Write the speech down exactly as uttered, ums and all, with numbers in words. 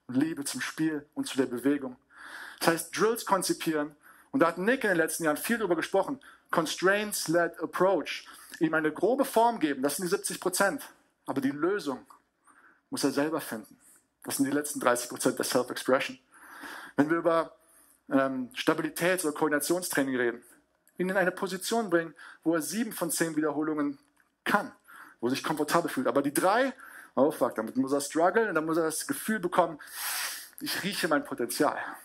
und Liebe zum Spiel und zu der Bewegung. Das heißt, Drills konzipieren. Und da hat Nick in den letzten Jahren viel darüber gesprochen. Constraints-led approach. Ihm eine grobe Form geben, das sind die siebzig Prozent. Aber die Lösung muss er selber finden. Das sind die letzten dreißig Prozent der Self-Expression. Wenn wir über ähm, Stabilitäts- oder Koordinationstraining reden, ihn in eine Position bringen, wo er sieben von zehn Wiederholungen kann, wo er sich komfortabel fühlt. Aber die drei, oh fuck, damit muss er strugglen und dann muss er das Gefühl bekommen, ich rieche mein Potenzial.